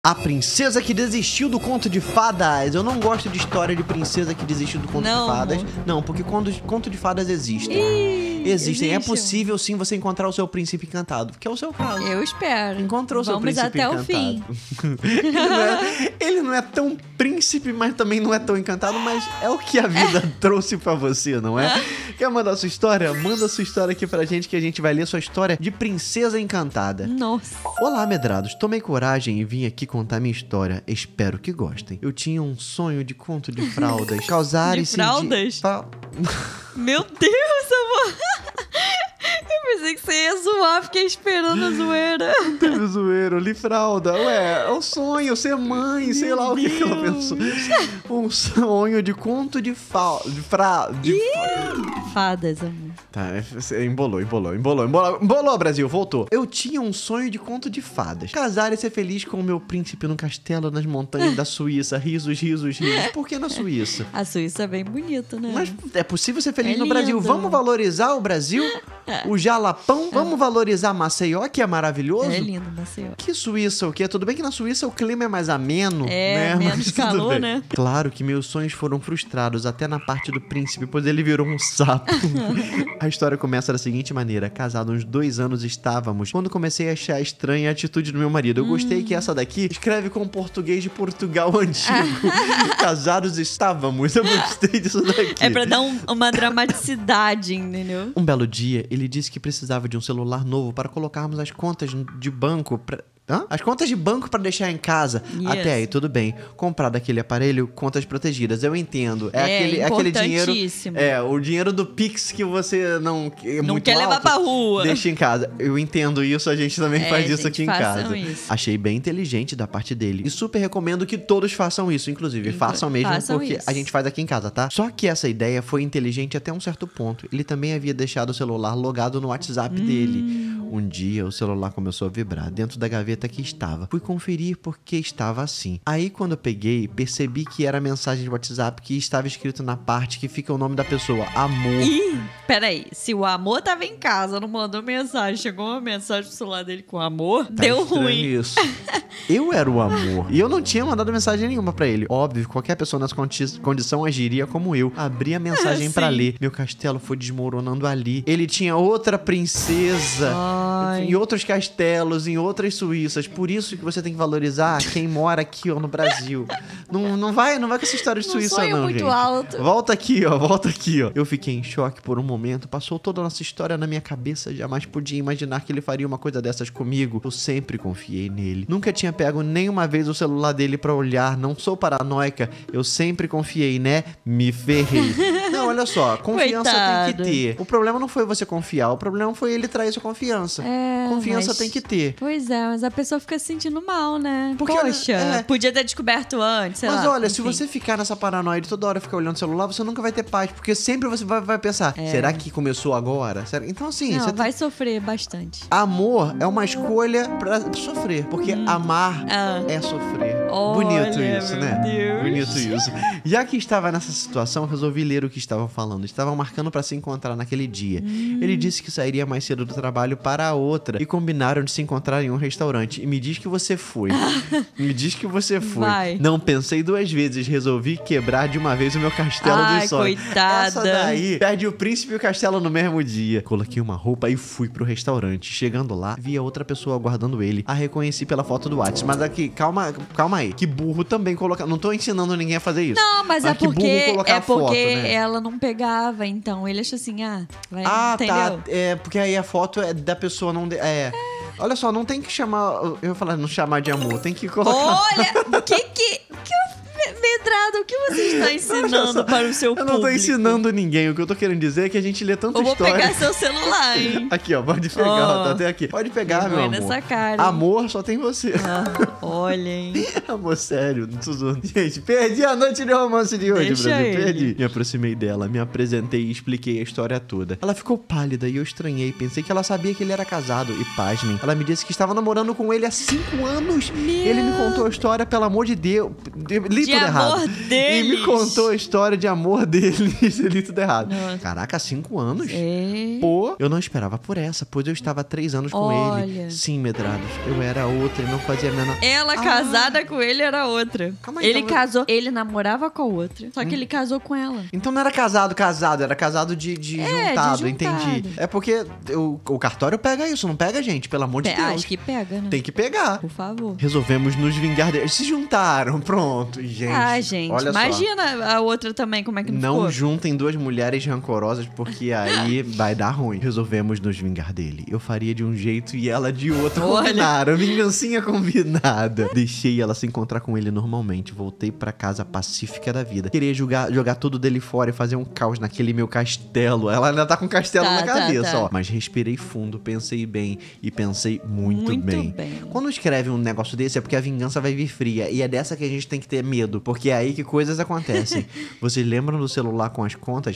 A princesa que desistiu do conto de fadas. Eu não gosto de história de princesa que desistiu do conto de fadas. Não, porque conto de fadas existem. Existem. É possível sim você encontrar o seu príncipe encantado, que é o seu caso. Eu espero. Encontrou o seu príncipe encantado. Vamos até o fim. Ele não é tão príncipe, mas também não é tão encantado, mas é o que a vida trouxe pra você, não é? Quer mandar sua história? Manda sua história aqui pra gente que a gente vai ler sua história de princesa encantada. Nossa. Olá, medrados. Tomei coragem e vim aqui contar minha história. Espero que gostem. Eu tinha um sonho de conto de fraldas. Causar de fraldas? Meu Deus, amor. Eu pensei que você ia zoar, fiquei esperando a zoeira. Não teve zoeira, eu li fralda. Ué, é o sonho, ser mãe, sei lá o que ela pensou. Um sonho de conto de fadas, amor. Tá, embolou, Brasil, voltou. Eu tinha um sonho de conto de fadas. Casar e ser feliz com o meu príncipe num castelo nas montanhas da Suíça. Risos, risos, risos. Por que na Suíça? A Suíça é bem bonita, né? Mas é possível ser feliz no Brasil. Vamos valorizar o Brasil? O Jalapão? Vamos valorizar Maceió, que é maravilhoso? É lindo, Maceió. Que Suíça, o quê? Tudo bem que na Suíça o clima é mais ameno, né? Menos calor, né? Claro que meus sonhos foram frustrados, até na parte do príncipe, pois ele virou um sapo. A história começa da seguinte maneira. Casado uns 2 anos estávamos, quando comecei a achar estranha a atitude do meu marido. Eu gostei que essa daqui escreve com português de Portugal antigo. Casados estávamos. Eu gostei disso daqui. É pra dar uma dramaticidade, entendeu? Um belo dia, ele disse que precisava de um celular novo para colocarmos as contas de banco as contas de banco pra deixar em casa. Yes. Até aí, tudo bem. Comprar daquele aparelho, contas protegidas. Eu entendo. É aquele dinheiro. O dinheiro do Pix que você não quer levar pra rua. Deixa em casa. Eu entendo isso, a gente também faz isso aqui em casa. Isso. Achei bem inteligente da parte dele. E super recomendo que todos façam isso. Inclusive, façam mesmo, porque a gente faz aqui em casa, tá? Só que essa ideia foi inteligente até um certo ponto. Ele também havia deixado o celular logado no WhatsApp dele. Um dia, o celular começou a vibrar. Dentro da gaveta que estava. Fui conferir porque estava assim. Aí, quando eu peguei, percebi que era a mensagem de WhatsApp que estava escrito na parte que fica o nome da pessoa. Amor. Ih, peraí. Se o amor tava em casa, não mandou mensagem, chegou uma mensagem pro celular dele com amor, deu ruim. Isso. Eu era o amor. E eu não tinha mandado mensagem nenhuma pra ele. Óbvio, qualquer pessoa nessa condição agiria como eu. Abri a mensagem pra ler. Meu castelo foi desmoronando ali. Ele tinha outra princesa. Em outros castelos, em outras Suíças. Por isso que você tem que valorizar quem mora aqui, ó, no Brasil. Não vai com essa história de Suíça, não, muito gente. Alto. Volta aqui, ó. Eu fiquei em choque por um momento. Passou toda a nossa história na minha cabeça. Jamais podia imaginar que ele faria uma coisa dessas comigo. Eu sempre confiei nele. Nunca tinha pego nenhuma vez o celular dele pra olhar. Não sou paranoica. Eu sempre confiei, né? Me ferrei. Não, olha só. Confiança tem que ter. O problema não foi você confiar. O problema foi ele trair sua confiança. Confiança tem que ter. Pois é, mas a pessoa fica se sentindo mal, né? Porque, poxa, podia ter descoberto antes, sei lá. Mas olha, se você ficar nessa paranoia de toda hora ficar olhando o celular, você nunca vai ter paz, porque sempre você vai pensar, será que começou agora? Então assim... Não, vai sofrer bastante. Amor é uma escolha pra sofrer, porque amar é sofrer. Bonito isso, né? Deus. Bonito isso. Já que estava nessa situação, resolvi ler o que estavam falando. Estavam marcando pra se encontrar naquele dia. Ele disse que sairia mais cedo do trabalho para a outra e combinaram de se encontrar em um restaurante. E me diz que você foi. Me diz que você foi. Vai. Não pensei 2 vezes. Resolvi quebrar de uma vez o meu castelo dos sonhos. Coitada. Essa daí, perde o príncipe e o castelo no mesmo dia. Coloquei uma roupa e fui pro restaurante. Chegando lá, vi a outra pessoa aguardando ele. A reconheci pela foto do WhatsApp. Mas aqui, calma aí. Que burro também colocar. Não tô ensinando ninguém a fazer isso. Não, mas é porque foto, né? ela não pegava. Então ele achou assim, vai, entendeu? Tá. É, porque aí a foto é da pessoa, não... Olha só, não tem que chamar... Eu ia falar, não chamar de amor. Tem que colocar... Olha, que medrado, o que você está ensinando para o seu público? Eu não tô ensinando ninguém. O que eu tô querendo dizer é que a gente lê tanta história. Eu vou pegar seu celular, hein? Aqui, ó. Pode pegar. Tá até aqui. Pode pegar, meu amor. Nessa cara, amor só tem você. Olha, hein? Amor, sério. Não tô zoando. Gente, perdi a noite de romance de hoje, Deixa Brasil. ele. Perdi. Me aproximei dela, me apresentei e expliquei a história toda. Ela ficou pálida e eu estranhei. Pensei que ela sabia que ele era casado. E pasmem, ela me disse que estava namorando com ele há 5 anos. Ele me contou a história, pelo amor de Deus. Li tudo errado. deles. E me contou a história de amor deles. Ele tudo errado. Nossa. Caraca, 5 anos? Pô, eu não esperava por essa, pois eu estava há 3 anos com ele. Sim, medrados. Eu era outra e não fazia a menor... Ela casada com ele era outra. Calma aí, ele casou, ele namorava com a outra. Só que ele casou com ela. Então não era casado, era casado de juntado, entendi. É porque o cartório pega isso, não pega, gente? Pelo amor de Deus. Acho que pega, né? Tem que pegar. Por favor. Resolvemos nos vingar deles. Se juntaram, pronto, gente. Gente, olha imagina só. A outra também, como é que não ficou? Não juntem 2 mulheres rancorosas, porque aí vai dar ruim. Resolvemos nos vingar dele. Eu faria de um jeito e ela de outro. Combinaram, vingancinha combinada. Deixei ela se encontrar com ele normalmente. Voltei pra casa pacífica da vida. Queria jogar tudo dele fora e fazer um caos naquele meu castelo. Ela ainda tá com castelo na cabeça, ó. Mas respirei fundo, pensei bem e pensei muito bem. Quando escreve um negócio desse é porque a vingança vai vir fria. E é dessa que a gente tem que ter medo, porque é aí que coisas acontecem. Vocês lembram do celular com as contas?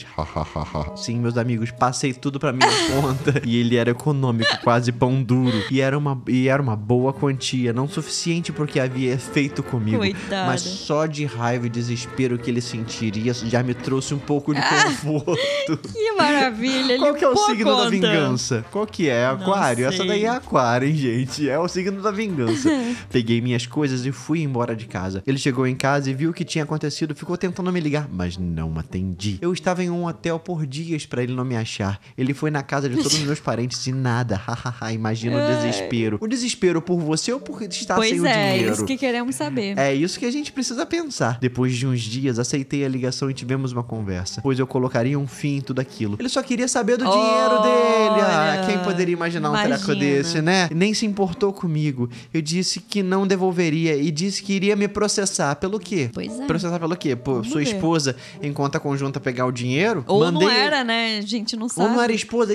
Sim, meus amigos, passei tudo pra minha conta. E ele era econômico, quase pão duro. E era uma boa quantia, não suficiente porque havia feito comigo. Coitado. Mas só de raiva e desespero que ele sentiria já me trouxe um pouco de conforto. Que maravilha. Qual que é o signo da vingança? Qual que é? Aquário? Essa daí é aquário, hein, gente? É o signo da vingança. Peguei minhas coisas e fui embora de casa. Ele chegou em casa e viu o que tinha acontecido, ficou tentando me ligar, mas não atendi. Eu estava em um hotel por dias pra ele não me achar. Ele foi na casa de todos os meus parentes e nada. Imagina o desespero. O desespero por você ou por estar sem o dinheiro? É isso que queremos saber. É isso que a gente precisa pensar. Depois de uns dias, aceitei a ligação e tivemos uma conversa, pois eu colocaria um fim em tudo aquilo. Ele só queria saber do dinheiro dele. Quem poderia imaginar um treco desse, né? Nem se importou comigo. Eu disse que não devolveria e disse que iria me processar. Pelo quê? Pois é. Processar pelo quê? Pô, sua esposa, em conta conjunta, pegar o dinheiro? Ou não era, né? A gente não sabe. Ou não era esposa.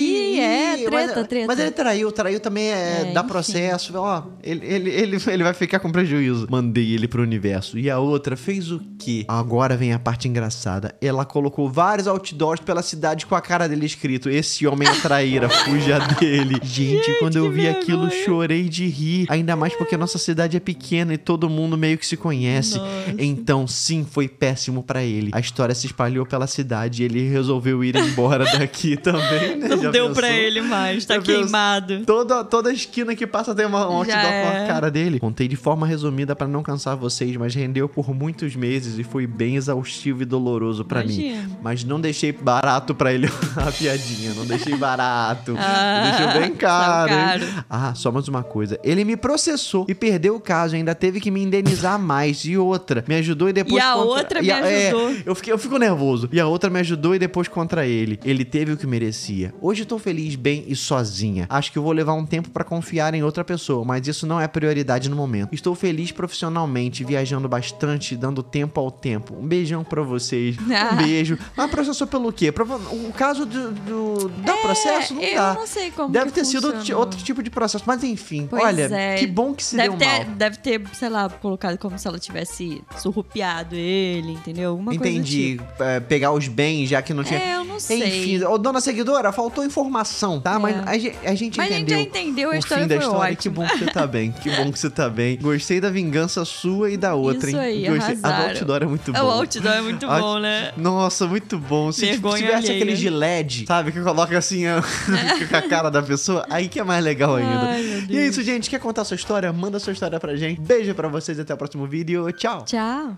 Treta. Mas ele traiu também dá processo. Ó, ele vai ficar com prejuízo. Mandei ele pro universo. E a outra fez o quê? Agora vem a parte engraçada. Ela colocou vários outdoors pela cidade com a cara dele escrito: esse homem é traíra, fuja dele. Gente, quando eu vi aquilo, chorei de rir. Ainda mais porque nossa cidade é pequena e todo mundo meio que se conhece. Então, sim, foi péssimo pra ele. A história se espalhou pela cidade e ele resolveu ir embora daqui também, né? Não deu pra ele mais, tá queimado. Toda esquina que passa tem um outdoor com a cara dele. Contei de forma resumida pra não cansar vocês, mas rendeu por muitos meses e foi bem exaustivo e doloroso pra mim. Mas não deixei barato pra ele a piadinha. Não deixei barato. Deixei bem caro. Só mais uma coisa. Ele me processou e perdeu o caso. Ainda teve que me indenizar mais. E outra, me ajudou e depois... E a outra me ajudou. Eu fico nervoso. E a outra me ajudou e depois contra ele. Ele teve o que merecia. Hoje eu tô feliz, bem e sozinha. Acho que eu vou levar um tempo pra confiar em outra pessoa, mas isso não é prioridade no momento. Estou feliz profissionalmente, viajando bastante, dando tempo ao tempo. Um beijão pra vocês. Um beijo. Mas processou pelo quê? O caso dá processo? Não dá. Eu não sei como deve ter sido outro tipo de processo. Mas enfim, que bom que se deu mal. Deve ter, sei lá, colocado como se ela tivesse surrupiado ele, entendeu? Alguma coisa Entendi. Tipo. Pegar os bens, já que não tinha... Eu não sei. Enfim, dona seguidora, faltou informação, tá? Mas a gente entendeu. Mas a gente já entendeu, a história fim da foi história. ótima. Que bom que você tá bem. Que bom que você tá bem. Gostei da vingança sua e da outra, Isso hein? aí, A do outdoor é muito bom. O outdoor é muito bom, né? Nossa, muito bom. Se tivesse aquele de LED, sabe? Que coloca assim com a cara da pessoa, aí que é mais legal ainda. E é isso, gente. Quer contar sua história? Manda sua história pra gente. Beijo pra vocês e até o próximo vídeo. Tchau. Tchau.